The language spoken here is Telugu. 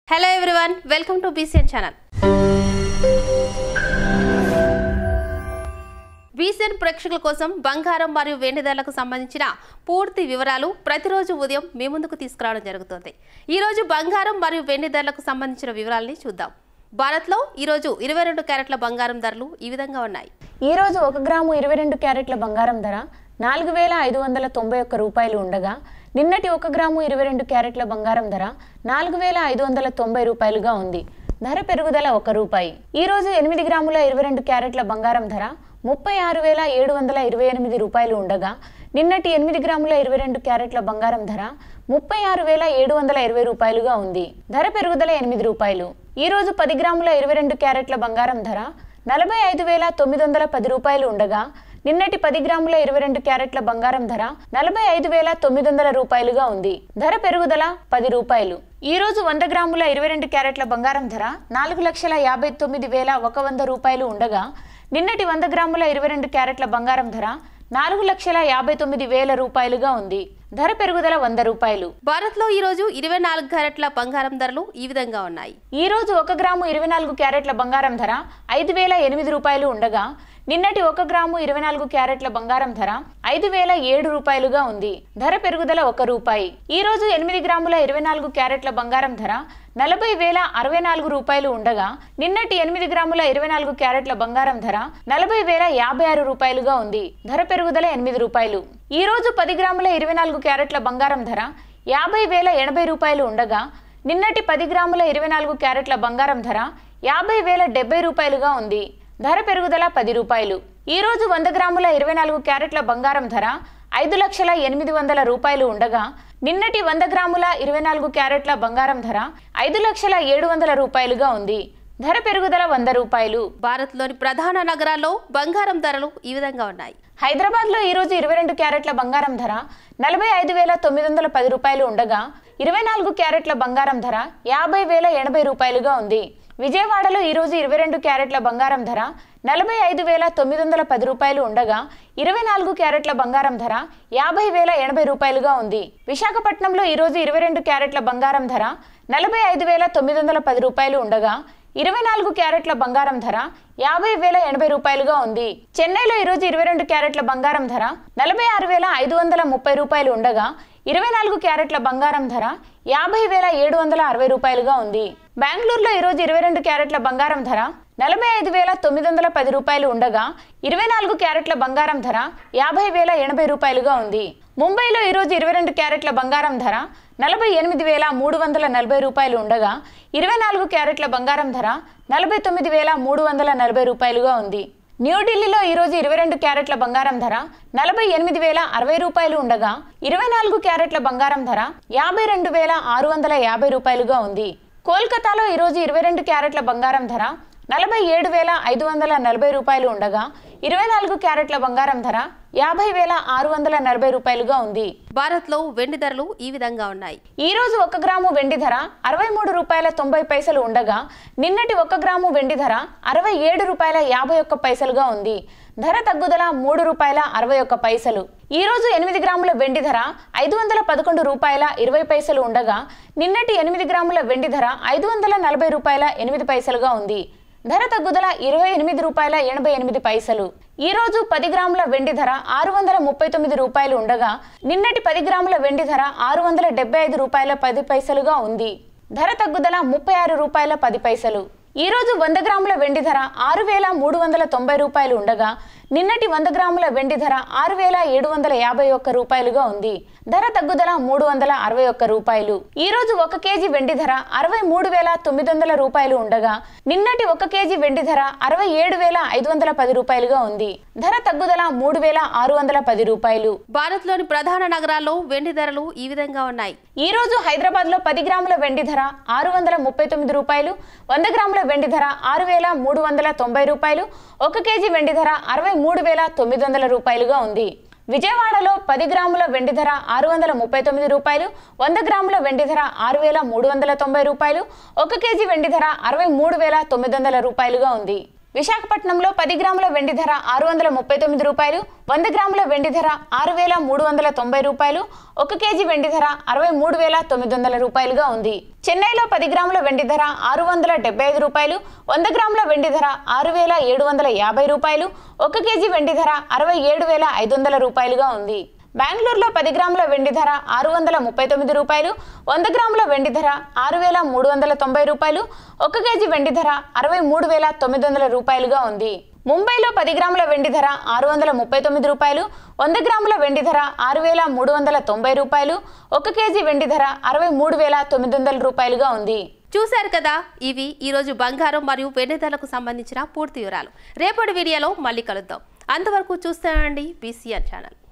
Hello everyone, welcome to BCN channel. BCN ప్రేక్షకుల కోసం బంగారం మరియు వెండి ధరలకు సంబంధించిన పూర్తి వివరాలు ప్రతిరోజు ఉదయం మీ ముందుకు తీసుకురావడం జరుగుతుంది. ఈ రోజు బంగారం మరియు వెండి ధరలకు సంబంధించిన వివరాలని చూద్దాం. భారత్లో ఈ రోజు 22 క్యారెట్ల బంగారం ధరలు ఈ విధంగా ఉన్నాయి. ఈ రోజు 1 గ్రాము 22 క్యారెట్ల బంగారం ధర 4591 రూపాయలు ఉండగా నిన్నటి 1 గ్రాము 22 క్యారెట్ల బంగారం ధర 4590 రూపాయలుగా ఉంది. ధర పెరుగుదల 1 రూపాయి. ఈ రోజు 8 గ్రాముల 22 క్యారెట్ల బంగారం ధర 36728 రూపాయలు ఉండగా నిన్నటి 8 గ్రాముల 22 క్యారెట్ల బంగారం ధర 36720 రూపాయలుగా ఉంది. ధర పెరుగుదల 8 రూపాయలు. ఈ రోజు 10 గ్రాముల 22 క్యారెట్ల బంగారం ధర 45910 రూపాయలు ఉండగా నిన్నటి 10 గ్రాముల 22 క్యారెట్ల బంగారం ధర 45900 రూపాయలుగా ఉంది. ధర పెరుగుదల 10 రూపాయలు. ఈ రోజు 100 గ్రాముల 22 క్యారెట్ల బంగారం ధర 4,59,100 రూపాయలు ఉండగా నిన్నటి 100 గ్రాముల 22 క్యారెట్ల బంగారం ధర 4,59,000 రూపాయలుగా ఉంది. ధర పెరుగుదల 100 రూపాయలు. భారత్లో ఈ రోజు 24 క్యారెట్ల బంగారం ధరలు ఈ విధంగా ఉన్నాయి. ఈ రోజు 1 గ్రాము 24 క్యారెట్ల బంగారం ధర 5,008 రూపాయలు ఉండగా నిన్నటి 1 గ్రాము 24 క్యారెట్ల బంగారం ధర 5,007 రూపాయలుగా ఉంది. ధర పెరుగుదల 1 రూపాయి. ఈ రోజు 8 గ్రాముల 24 క్యారెట్ల బంగారం ధర 40,064 రూపాయలు ఉండగా నిన్నటి 8 గ్రాముల 24 క్యారెట్ల బంగారం ధర 40,056 రూపాయలుగా ఉంది. ధర పెరుగుదల 8 రూపాయలు. ఈ రోజు 10 గ్రాముల 24 క్యారెట్ల బంగారం ధర 50,080 రూపాయలు ఉండగా నిన్నటి 10 గ్రాముల 24 క్యారెట్ల బంగారం ధర 50,070 రూపాయలుగా ఉంది. ధర పెరుగుదల 10 రూపాయలు. ఈ రోజు 100 గ్రాముల 24 క్యారెట్ల బంగారం ధర 5,08,00,000 రూపాయలు ఉండగా నిన్నటి 100 గ్రాముల 24 క్యారెట్ల బంగారం ధర 5,07,00,000 రూపాయలుగా ఉంది. ధర పెరుగుదల 100 రూపాయలు. భారత్లోని ప్రధాన నగరాల్లో బంగారం ధరలు ఈ విధంగా ఉన్నాయి. హైదరాబాద్లో ఈ రోజు 22 క్యారెట్ల బంగారం ధర 45,910 రూపాయలు ఉండగా 24 క్యారెట్ల బంగారం ధర 50,080 రూపాయలుగా ఉంది. విజయవాడలో ఈ రోజు 22 క్యారెట్ల బంగారం ధర 45,910 రూపాయలు ఉండగా 24 క్యారెట్ల బంగారం ధర 50,080 రూపాయలుగా ఉంది. విశాఖపట్నంలో ఈ రోజు 22 క్యారెట్ల బంగారం ధర 45,910 రూపాయలు ఉండగా 24 క్యారెట్ల బంగారం ధర 50,080 రూపాయలుగా ఉంది. చెన్నైలో ఈ రోజు 22 క్యారెట్ల బంగారం ధర 46,530 రూపాయలు ఉండగా 24 క్యారెట్ల బంగారం ధర 50,760 రూపాయలుగా ఉంది. బెంగళూరులో ఈ రోజు 22 క్యారెట్ల బంగారం ధర 45,910 రూపాయలు ఉండగా 24 క్యారెట్ల బంగారం ధర 50,080 రూపాయలుగా ఉంది. ముంబైలో ఈ రోజు 22 క్యారెట్ల బంగారం ధర 48,340 రూపాయలు ఉండగా 24 క్యారెట్ల బంగారం ధర 49,340 రూపాయలుగా ఉంది. న్యూఢిల్లీలో ఈ రోజు 22 క్యారెట్ల బంగారం ధర 48,060 రూపాయలు ఉండగా 24 క్యారెట్ల బంగారం ధర 52,650 రూపాయలుగా ఉంది. కోల్కతాలో ఈ రోజు 22 క్యారెట్ల బంగారం ధర 47,540 రూపాయలు ఉండగా 24 క్యారెట్ల బంగారం ధర 50,640 రూపాయలుగా ఉంది. భారత్లో వెండి ధరలు ఈ విధంగా ఉన్నాయి. ఈ రోజు 1 గ్రాము వెండి ధర 63 రూపాయల 90 పైసలు ఉండగా నిన్నటి 1 గ్రాము వెండి ధర 67 రూపాయల 51 పైసలుగా ఉంది. ధర తగ్గుదల 3 రూపాయల 61 పైసలు. ఈ రోజు 8 గ్రాముల వెండి ధర 511 రూపాయల 20 పైసలు ఉండగా నిన్నటి 8 గ్రాముల వెండి ధర 540 రూపాయల 8 పైసలుగా ఉంది. ధర తగ్గుదల 28 రూపాయల 88 పైసలు. ఈ రోజు 10 గ్రాముల వెండి ధర 639 రూపాయలు ఉండగా నిన్నటి 10 గ్రాముల వెండి ధర 675 రూపాయల 10 పైసలుగా ఉంది. ధర తగ్గుదల 36 రూపాయల 10 పైసలు. ఈ రోజు 100 గ్రాముల వెండి ధర 6,390 రూపాయలు ఉండగా నిన్నటి 100 గ్రాముల వెండి ధర 6,751 రూపాయలుగా ఉంది. ధర తగ్గుదల 361 రూపాయలు. ఈ రోజు 1 కేజీ వెండి ధర 63,900 రూపాయలు ఉండగా నిన్నటి 1 కేజీ వెండి ధర 67,510 రూపాయలుగా ఉంది. ధర తగ్గుదల 3,610 రూపాయలు. భారత్లోని ప్రధాన నగరాల్లో వెండి ధరలు ఈ విధంగా ఉన్నాయి. ఈ రోజు హైదరాబాద్ లో 10 గ్రాముల వెండి ధర 639 రూపాయలు, 100 గ్రాముల వెండి ధర 6,390 రూపాయలు, 1 కేజీ వెండి ధర 63,900 రూపాయలుగా ఉంది. విజయవాడలో 10 గ్రాముల వెండి ధర 639 రూపాయలు, 100 గ్రాముల వెండి ధర 6,390 రూపాయలు, 1 కేజీ వెండి ధర 63,900 రూపాయలుగా ఉంది. విశాఖపట్నంలో 10 గ్రాముల వెండి ధర 639 రూపాయలు, 100 గ్రాముల వెండి ధర 6,390 రూపాయలు, 1 కేజీ వెండి ధర 63,900 రూపాయలుగా ఉంది. చెన్నైలో 10 గ్రాముల వెండి ధర 675 రూపాయలు, 100 గ్రాముల వెండి ధర 6,750 రూపాయలు, 1 కేజీ వెండి ధర 67,500 రూపాయలుగా ఉంది. బెంగళూరులో 10 గ్రాముల వెండి ధర 639 రూపాయలు, 100 గ్రాముల వెండి ధర 6,390 రూపాయలు, 1 కేజీ వెండి ధర 63,900 రూపాయలుగా ఉంది. ముంబైలో 10 గ్రాముల వెండి ధర 639 రూపాయలు, 100 గ్రాముల వెండి ధర 6,390 రూపాయలు, 1 కేజీ వెండి ధర 63,900 రూపాయలుగా ఉంది. చూశారు కదా, ఇవి ఈరోజు బంగారం మరియు వెండి ధరలకు సంబంధించిన పూర్తి వివరాలు. రేపటి వీడియోలో మళ్ళీ కలుద్దాం. అంతవరకు చూస్తూనే ఉండండి BCN ఛానల్.